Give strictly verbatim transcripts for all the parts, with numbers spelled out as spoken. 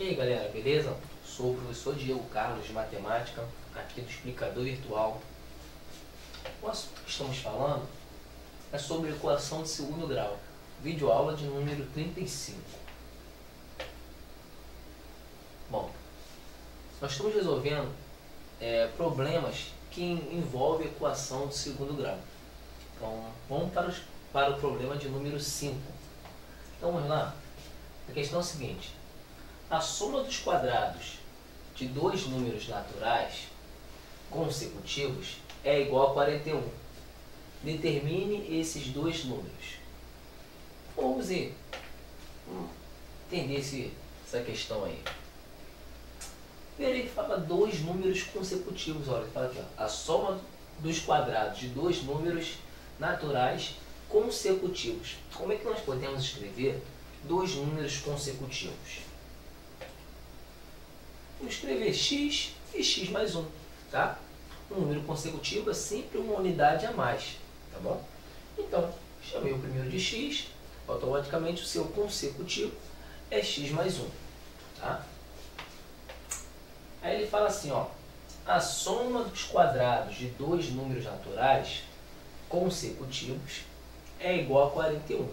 E aí galera, beleza? Sou o professor Diego Carlos de Matemática, aqui do Explicador Virtual. O assunto que estamos falando é sobre equação de segundo grau, videoaula de número trinta e cinco. Bom, nós estamos resolvendo é, problemas que envolvem equação de segundo grau. Então, vamos para, os, para o problema de número cinco. Então, vamos lá. A questão é a seguinte: a soma dos quadrados de dois números naturais consecutivos é igual a quarenta e um. Determine esses dois números. Vamos ver, hum, entender esse, essa questão aí. Primeiro ele fala dois números consecutivos. Olha, ele fala aqui, ó, a soma dos quadrados de dois números naturais consecutivos. Como é que nós podemos escrever dois números consecutivos? Vamos escrever x e x mais um, tá? Um número consecutivo é sempre uma unidade a mais, tá bom? Então, chamei o primeiro de x, automaticamente o seu consecutivo é x mais um, tá? Aí ele fala assim, ó, a soma dos quadrados de dois números naturais consecutivos é igual a quarenta e um.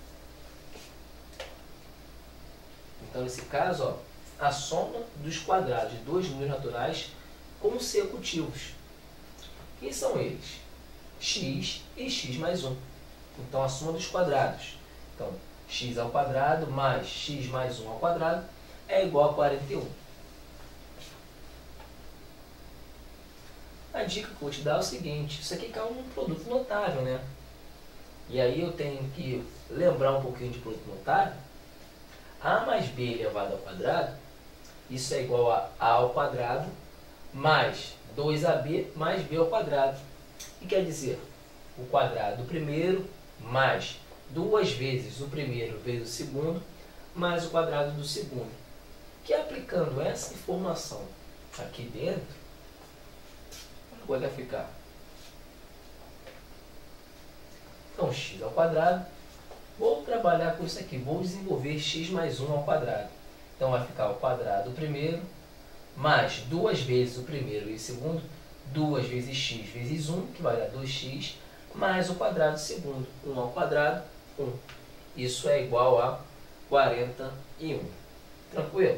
Então, nesse caso, ó, a soma dos quadrados de dois números naturais consecutivos. Quem são eles? X e x mais um. Então, a soma dos quadrados. Então, x ao quadrado mais x mais um ao quadrado é igual a quarenta e um. A dica que eu vou te dar é o seguinte: isso aqui é um produto notável, né? E aí eu tenho que lembrar um pouquinho de produto notável. A mais b elevado ao quadrado, isso é igual a a ao quadrado mais dois a b mais b ao quadrado. E quer dizer, o quadrado do primeiro mais duas vezes o primeiro vezes o segundo mais o quadrado do segundo. Que aplicando essa informação aqui dentro, como vai ficar? Então, x ao quadrado. Vou trabalhar com isso aqui, vou desenvolver x mais um ao quadrado. Então vai ficar o quadrado do primeiro, mais duas vezes o primeiro e o segundo, duas vezes x vezes um, que vai dar dois x, mais o quadrado do segundo, um ao quadrado, um. Isso é igual a quarenta e um. Tranquilo?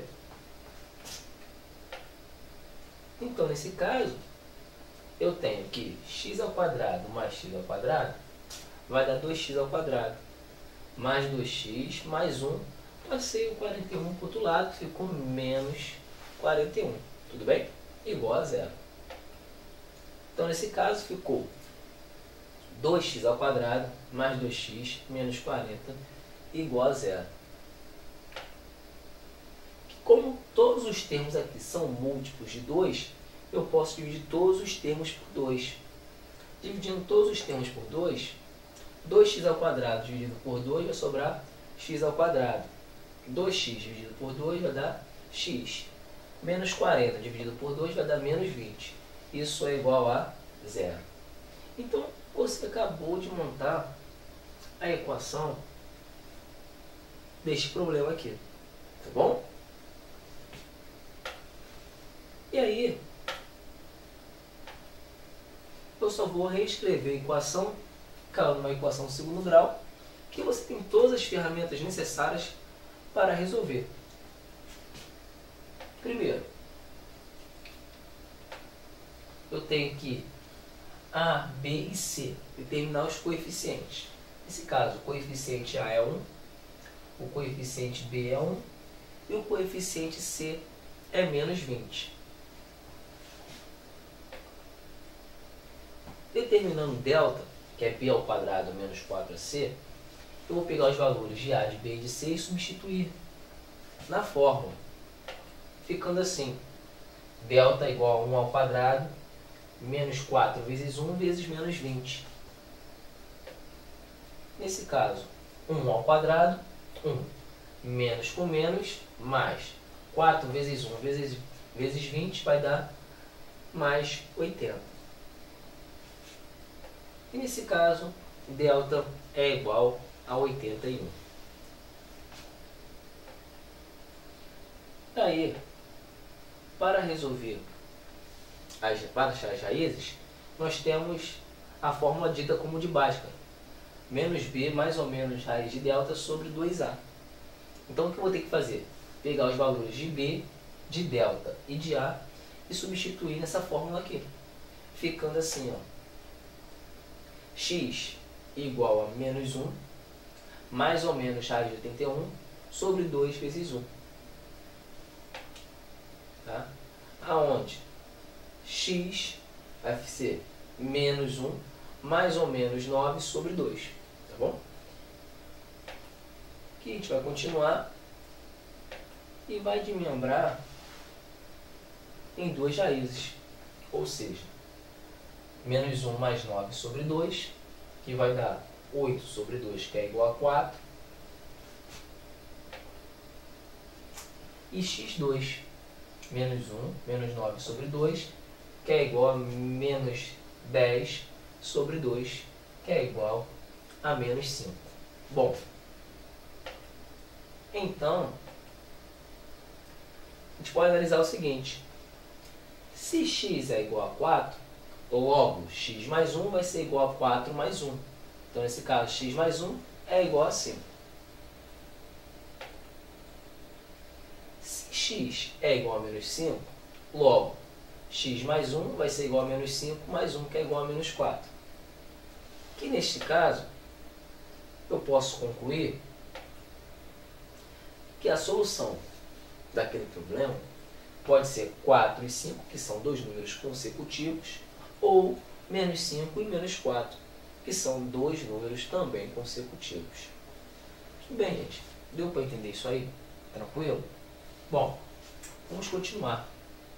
Então, nesse caso, eu tenho que x ao quadrado mais x ao quadrado vai dar dois x ao quadrado. Mais dois x mais um, passei o quarenta e um para o outro lado, ficou menos quarenta e um, tudo bem? Igual a zero. Então, nesse caso, ficou dois x ao quadrado mais dois x menos quarenta igual a zero. Como todos os termos aqui são múltiplos de dois, eu posso dividir todos os termos por dois. Dividindo todos os termos por dois, dois x ao quadrado dividido por dois vai sobrar x ao quadrado. dois x dividido por dois vai dar x. Menos quarenta dividido por dois vai dar menos vinte. Isso é igual a zero. Então, você acabou de montar a equação deste problema aqui. Tá bom? E aí, eu só vou reescrever a equação, caiu numa equação de segundo grau, que você tem todas as ferramentas necessárias para resolver. Primeiro, eu tenho que A, B e C determinar os coeficientes. Nesse caso, o coeficiente A é um, o coeficiente B é um e o coeficiente C é menos vinte. Determinando delta, que é b ao quadrado menos quatro a c, eu vou pegar os valores de A, de B e de C e substituir na fórmula. Ficando assim, delta igual a um ao quadrado, menos quatro vezes um vezes menos vinte. Nesse caso, um ao quadrado, um. Menos com menos, mais. quatro vezes um vezes, vezes vinte vai dar mais oitenta. E nesse caso, delta é igual a oitenta e um. Daí, para resolver as, para achar as raízes, nós temos a fórmula dita como de Bhaskara. Menos b mais ou menos raiz de delta sobre dois a. Então, o que eu vou ter que fazer? Pegar os valores de b, de delta e de a e substituir nessa fórmula aqui. Ficando assim, ó. X igual a menos um, mais ou menos raiz de oitenta e um, sobre dois vezes um. Tá? Aonde x vai ser menos um, mais ou menos nove sobre dois. Tá bom? Aqui a gente vai continuar e vai desmembrar em duas raízes. Ou seja, menos um mais nove sobre dois, que vai dar oito sobre dois, que é igual a quatro. E x dois, menos um, menos nove sobre dois, que é igual a menos dez sobre dois, que é igual a menos cinco. Bom, então, a gente pode analisar o seguinte. Se x é igual a quatro, logo x mais um vai ser igual a quatro mais um. Então, nesse caso, x mais um é igual a cinco. Se x é igual a menos cinco, logo x mais um vai ser igual a menos cinco mais um, que é igual a menos quatro. Que neste caso, eu posso concluir que a solução daquele problema pode ser quatro e cinco, que são dois números consecutivos, ou menos cinco e menos quatro, que são dois números também consecutivos. Tudo bem, gente? Deu para entender isso aí? Tranquilo? Bom, vamos continuar.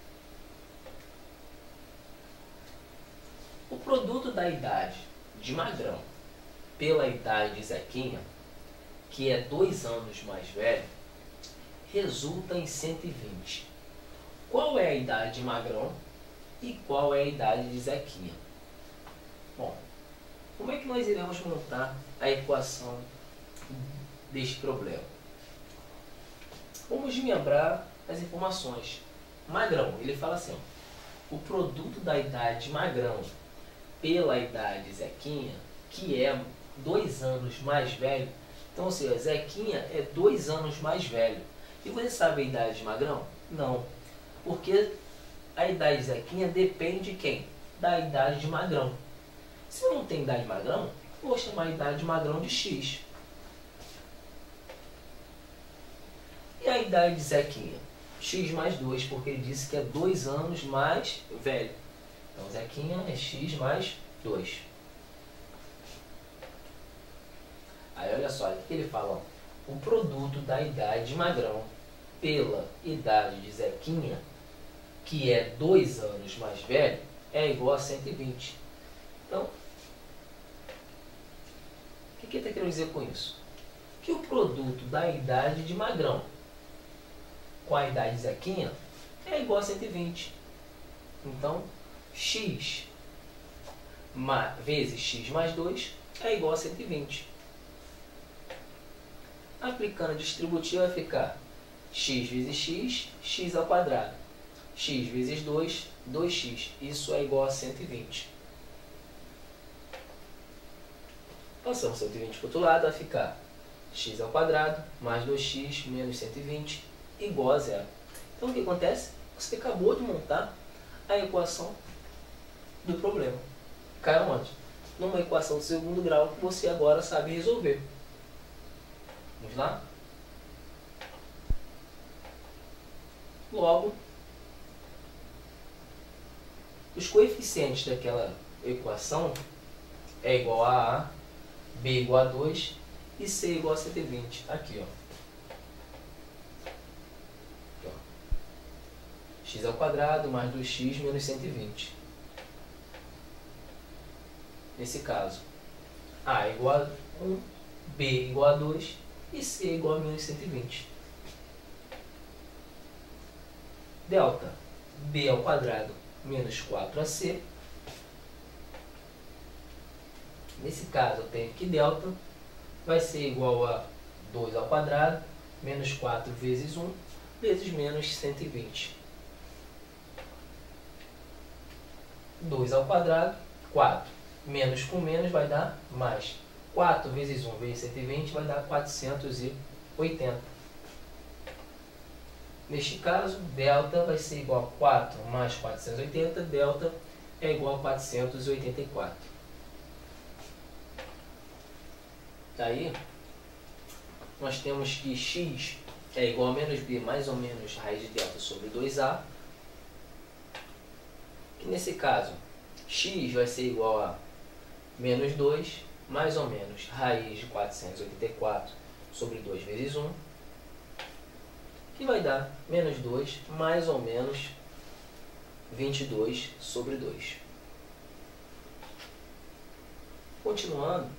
O produto da idade de Magrão pela idade de Zequinha, que é dois anos mais velho, resulta em cento e vinte. Qual é a idade de Magrão e qual é a idade de Zequinha? Bom, como é que nós iremos montar a equação deste problema? Vamos desmembrar as informações. Magrão, ele fala assim, ó, o produto da idade de Magrão pela idade de Zequinha, que é dois anos mais velho. Então, ou seja, Zequinha é dois anos mais velho. E você sabe a idade de Magrão? Não. Porque a idade de Zequinha depende de quem? Da idade de Magrão. Se eu não tenho idade de Magrão, eu vou chamar a idade de Magrão de X. E a idade de Zequinha? X mais dois, porque ele disse que é dois anos mais velho. Então, Zequinha é X mais dois. Aí, olha só, o que ele fala? Ó, o produto da idade de Magrão pela idade de Zequinha, que é dois anos mais velho, é igual a cento e vinte. Então, o que, que ele está querendo dizer com isso? Que o produto da idade de Magrão com a idade de Zequinha é igual a cento e vinte. Então, x vezes x mais dois é igual a cento e vinte. Aplicando a distributiva vai ficar x vezes x, x ao quadrado. X vezes dois, dois x. Isso é igual a cento e vinte. Passamos cento e vinte para o outro lado, vai ficar x ao quadrado mais dois x menos cento e vinte igual a zero. Então, o que acontece? Você acabou de montar a equação do problema. Caiu onde? Numa equação de segundo grau que você agora sabe resolver. Vamos lá? Logo, os coeficientes daquela equação é igual a A, B igual a dois e C igual a cento e vinte. Aqui, ó. Aqui, ó. X ao quadrado mais dois x menos cento e vinte. Nesse caso, A igual a um, B igual a dois e C igual a menos cento e vinte. Delta, B ao quadrado menos quatro A C. Nesse caso, eu tenho que delta vai ser igual a dois ao quadrado menos quatro vezes um vezes menos cento e vinte. dois ao quadrado, quatro. Menos com menos vai dar mais. quatro vezes um vezes cento e vinte vai dar quatrocentos e oitenta. Neste caso, delta vai ser igual a quatro mais quatrocentos e oitenta. Delta é igual a quatrocentos e oitenta e quatro. Daí, nós temos que x é igual a menos b mais ou menos raiz de delta sobre dois a. Que nesse caso, x vai ser igual a menos dois mais ou menos raiz de quatrocentos e oitenta e quatro sobre dois vezes um, que vai dar menos dois mais ou menos vinte e dois sobre dois. Continuando,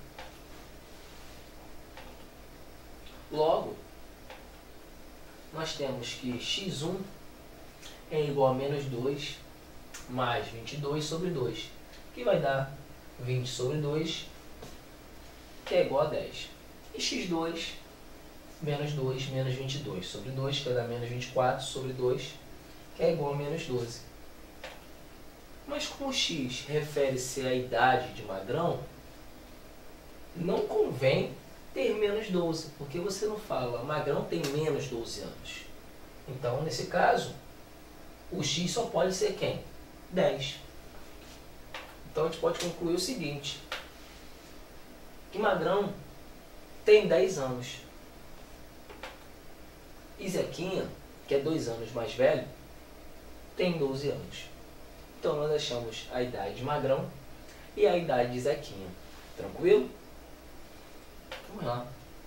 logo, nós temos que x um é igual a menos dois mais vinte e dois sobre dois, que vai dar vinte sobre dois, que é igual a dez. E x dois, menos dois, menos vinte e dois sobre dois, que vai dar menos vinte e quatro sobre dois, que é igual a menos doze. Mas como x refere-se à idade de Magrão, não convém ter menos doze, porque você não fala Magrão tem menos doze anos. Então, nesse caso, o x só pode ser quem? dez. Então, a gente pode concluir o seguinte, que Magrão tem dez anos. E Zequinha, que é dois anos mais velho, tem doze anos. Então, nós achamos a idade de Magrão e a idade de Zequinha. Tranquilo? Vamos lá.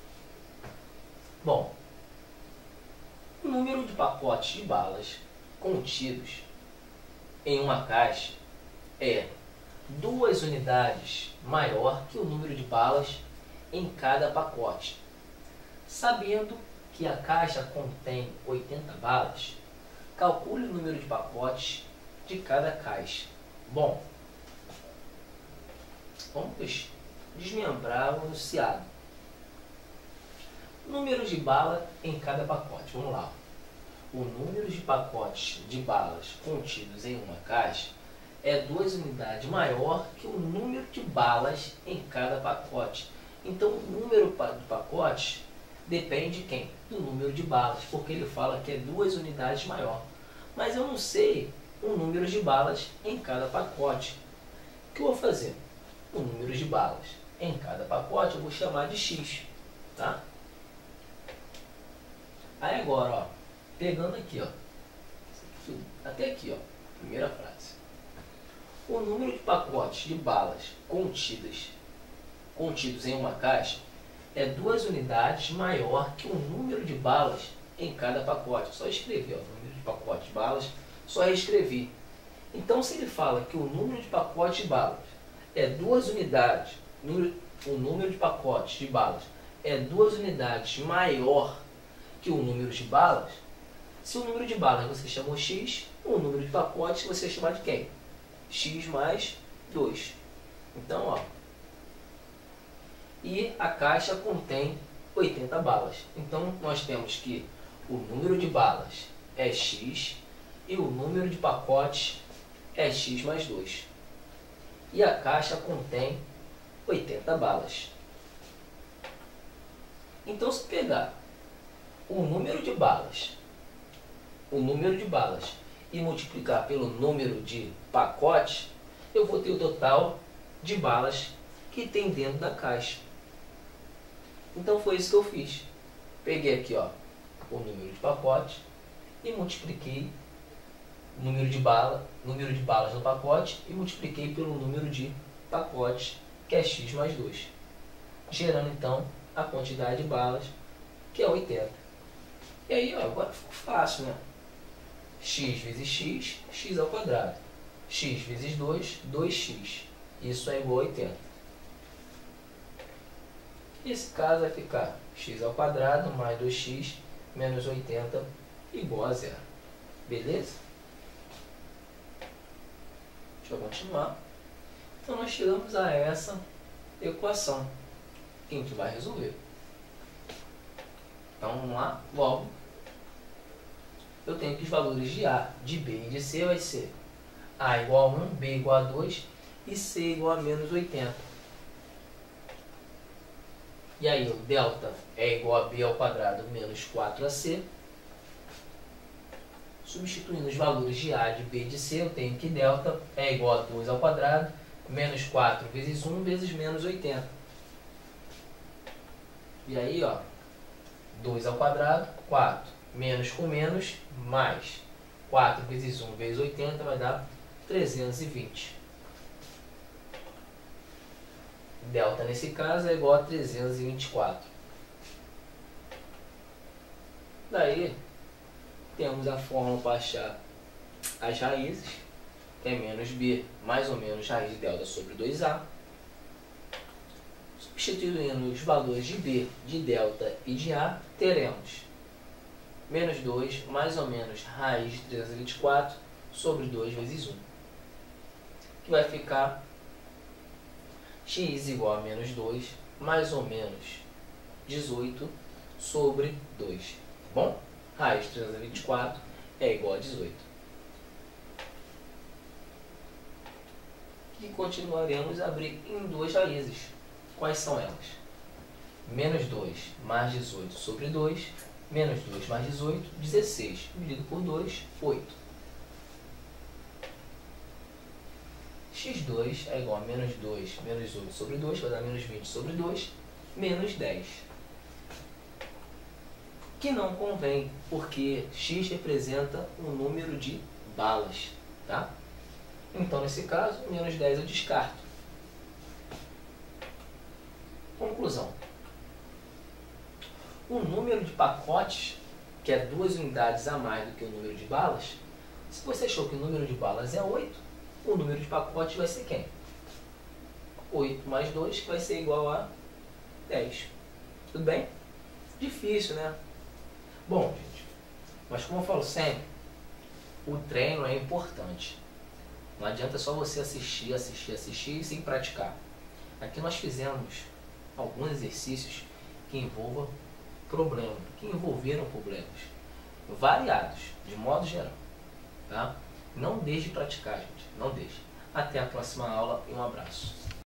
Bom, o número de pacotes de balas contidos em uma caixa é duas unidades maior que o número de balas em cada pacote. Sabendo que a caixa contém oitenta balas, calcule o número de pacotes de cada caixa. Bom, vamos desmembrar o enunciado. Número de bala em cada pacote. Vamos lá. O número de pacotes de balas contidos em uma caixa é duas unidades maior que o número de balas em cada pacote. Então, o número do pacote depende de quem? Do número de balas, porque ele fala que é duas unidades maior. Mas eu não sei o número de balas em cada pacote. O que eu vou fazer? O número de balas em cada pacote eu vou chamar de x, tá? Aí agora, ó, pegando aqui, ó, até aqui, ó, primeira frase. O número de pacotes de balas contidas, contidos em uma caixa é duas unidades maior que o número de balas em cada pacote. Só escrever, ó, o número de pacotes de balas, só reescrevi. Então, se ele fala que o número de pacotes de balas é duas unidades, o número de pacotes de balas é duas unidades maior que o número de balas, se o número de balas você chamou x, o número de pacotes você chamar de quem? X mais dois. Então, ó, e a caixa contém oitenta balas. Então, nós temos que o número de balas é x e o número de pacotes é x mais dois. E a caixa contém oitenta balas. Então, se pegar o número de balas, o número de balas e multiplicar pelo número de pacotes, eu vou ter o total de balas que tem dentro da caixa. Então foi isso que eu fiz. Peguei aqui, ó, o número de pacotes e multipliquei o número de bala, número de balas no pacote e multipliquei pelo número de pacotes, que é x mais dois, gerando então a quantidade de balas, que é oitenta. E aí, ó, agora ficou fácil, né? X vezes x, x ao quadrado. X vezes dois, dois x. Isso é igual a oitenta. Esse caso vai ficar x ao quadrado mais dois x menos oitenta igual a zero. Beleza? Deixa eu continuar. Então, nós chegamos a essa equação que a gente vai resolver. Então, vamos lá, logo. eu tenho que os valores de A, de B e de C vai ser A igual a um, B igual a dois e C igual a menos oitenta. E aí o delta é igual a B ao quadrado menos quatro A C. Substituindo os valores de A, de B e de C, eu tenho que delta é igual a dois ao quadrado menos quatro vezes um vezes menos oitenta. E aí, ó, dois ao quadrado, quatro, menos com menos, mais quatro vezes um vezes oitenta vai dar trezentos e vinte. Delta, nesse caso, é igual a trezentos e vinte e quatro. Daí, temos a fórmula para achar as raízes, que é menos B mais ou menos raiz de delta sobre dois A. Substituindo os valores de B, de delta e de A, teremos menos dois mais ou menos raiz de trezentos e vinte e quatro sobre dois vezes um, que vai ficar x igual a menos dois mais ou menos dezoito sobre dois. Tá bom? Raiz de trezentos e vinte e quatro é igual a dezoito. E continuaremos a abrir em duas raízes. Quais são elas? Menos dois mais dezoito sobre dois, menos dois mais dezoito, dezesseis, dividido por dois, oito. x dois é igual a menos dois menos oito sobre dois, vai dar menos vinte sobre dois, menos dez. Que não convém, porque x representa um número de balas, tá? Então, nesse caso, menos dez eu descarto. Conclusão. O número de pacotes, que é duas unidades a mais do que o número de balas, se você achou que o número de balas é oito, o número de pacotes vai ser quem? oito mais dois, que vai ser igual a dez. Tudo bem? Difícil, né? Bom, gente, mas como eu falo sempre, o treino é importante. Não adianta só você assistir, assistir, assistir sem praticar. Aqui nós fizemos alguns exercícios que envolvam problemas, que envolveram problemas variados, de modo geral, tá? Não deixe de praticar, gente, não deixe. Até a próxima aula e um abraço.